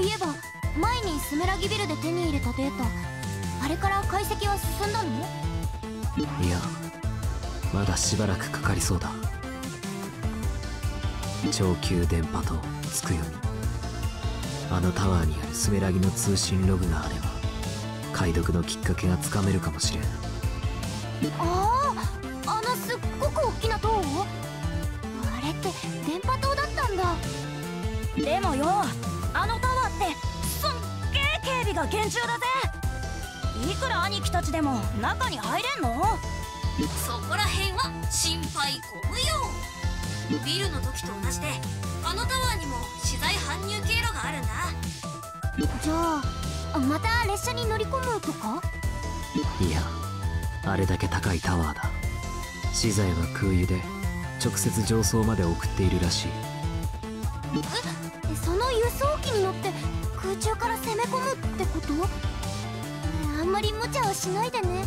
いえば前にスメラギビルで手に入れたデータ、あれから解析は進んだの？ いや、まだしばらくかかりそうだ。超級電波塔つくよみ、あのタワーにあるスメラギの通信ログがあれば解読のきっかけがつかめるかもしれん。 ああ、あのすっごく大きな塔？あれって電波塔だったんだ。 でもよ、あのタワーってすっげえ警備が厳重だぜ。いくら兄貴たちでも中に入れんの？ そこらへんは心配ご無用。ビルの時と同じで、あのタワーにも資材搬入経路があるんだ。 じゃあまた列車に乗り込むとか？ いや、あれだけ高いタワーだ。資材は空輸で直接上層まで送っているらしい。 その輸送機に乗って空中から攻め込むってこと？あんまり無茶はしないでね。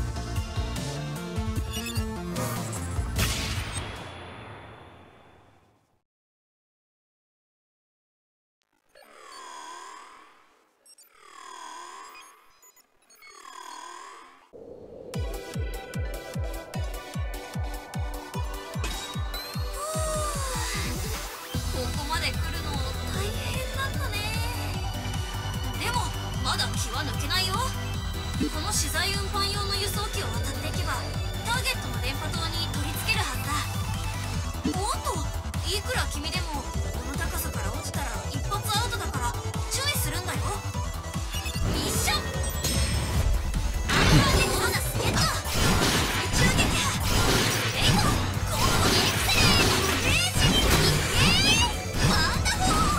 この資材運搬用の輸送機を渡っていけばターゲットの電波塔に取り付けるはずだ。おっと、いくら君でもこの高さから落ちたら一発アウトだから注意するんだよ。ミッションアンカーでボーナスゲット。宇宙撃破レイドコードエクセレーレージイエーイワンダフォー。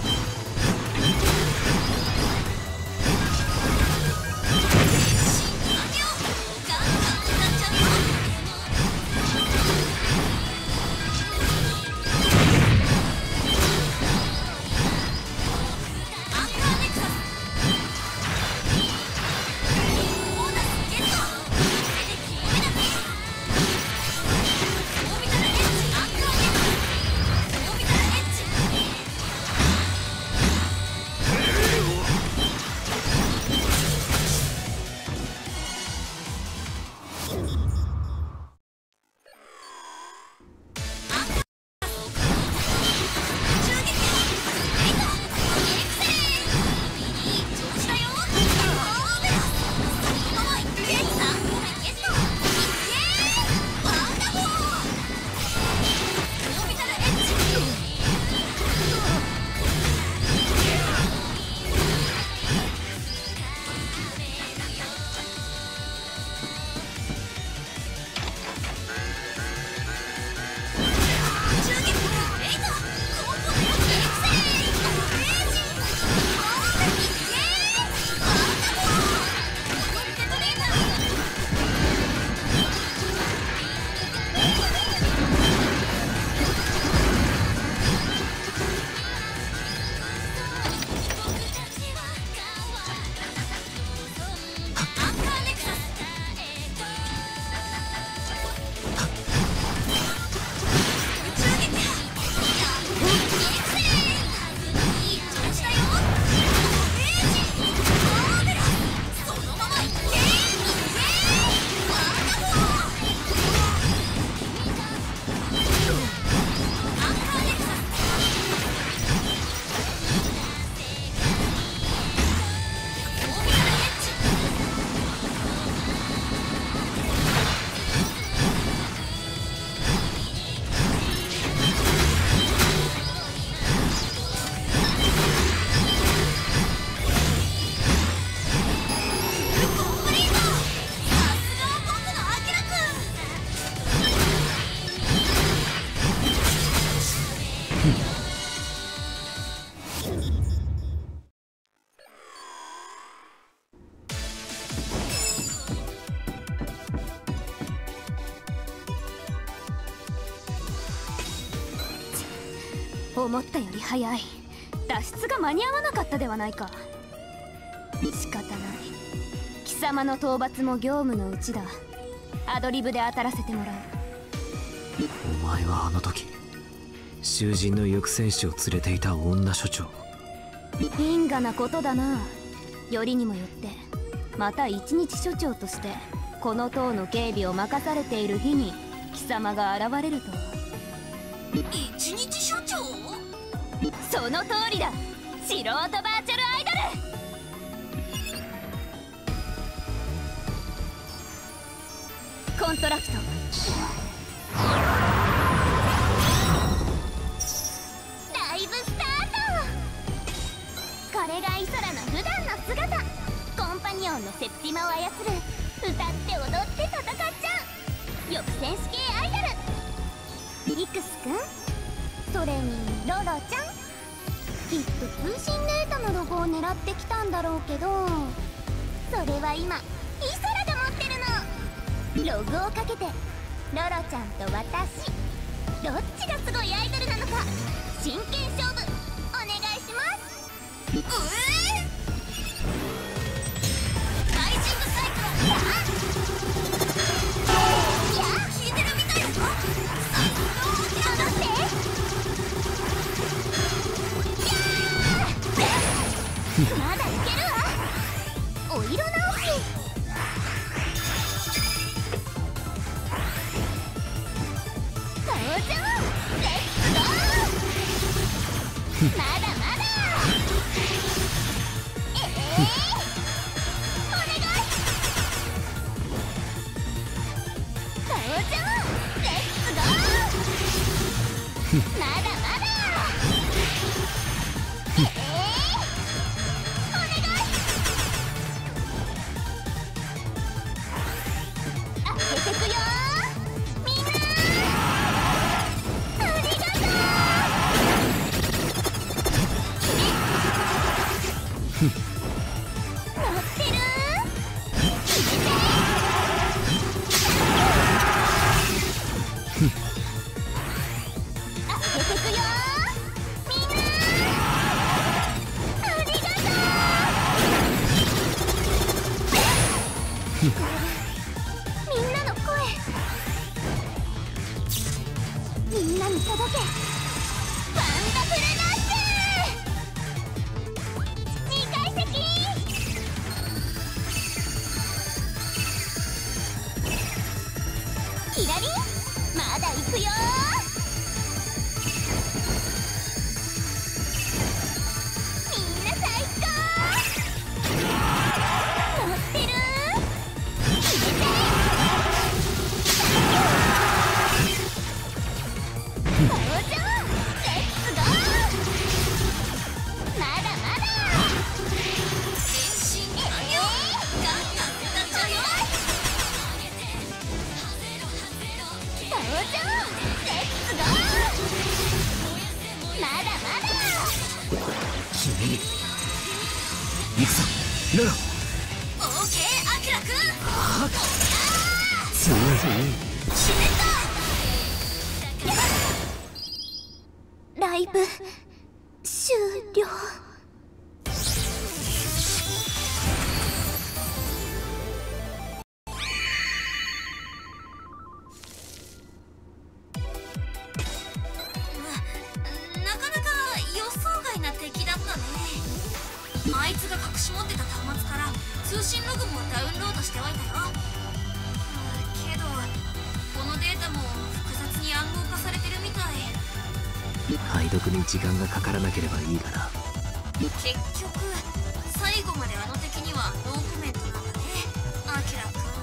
思ったより早い。脱出が間に合わなかったではないか。仕方ない。貴様の討伐も業務のうちだ。アドリブで当たらせてもらう。 お前はあの時囚人の翼戦士を連れていた女所長。 因果なことだな。よりにもよってまた一日所長としてこの塔の警備を任されている日に貴様が現れるとは。 一日所長？ その通りだ。素人バーチャルアイドル。コントラクト。ライブスタート。これがイソラの普段の姿。コンパニオンのセプティマを操る、歌って踊って戦っちゃう翼戦士系アイドル。イクスくん、それにロロちゃん、きっと通信データのロゴを狙ってきたんだろうけど、それは今イソラが持ってるの。ログをかけてロロちゃんと私、どっちがすごいアイドルなのか真剣勝負お願いします。 ライジングサイクロン。いや聞いてるみたいだぞ。 戻ってまだいけるわ。お色直し。登場。レッツゴー。まだまだ。お願い。登場。レッツゴー。まだまだ。 ロロ。 オーケー、アキラくん。 つい決めた。 ライブ終了。 なかなか予想外な敵だったね。あいつが隠し持ってた端末から通信ログもダウンロードしておいたよ。けどこのデータも複雑に暗号化されてるみたい。 解読に時間がかからなければいいがな。 結局最後まであの敵にはノーコメントなんだね、アキラくん。